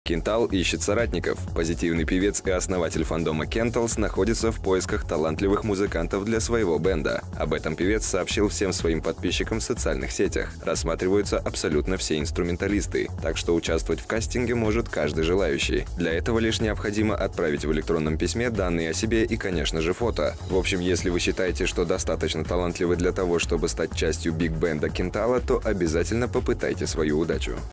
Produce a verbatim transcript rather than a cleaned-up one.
Кентал ищет соратников. Позитивный певец и основатель фандома Кенталс находится в поисках талантливых музыкантов для своего бенда. Об этом певец сообщил всем своим подписчикам в социальных сетях. Рассматриваются абсолютно все инструменталисты, так что участвовать в кастинге может каждый желающий. Для этого лишь необходимо отправить в электронном письме данные о себе и, конечно же, фото. В общем, если вы считаете, что достаточно талантливы для того, чтобы стать частью биг-бенда Кентала, то обязательно попытайте свою удачу.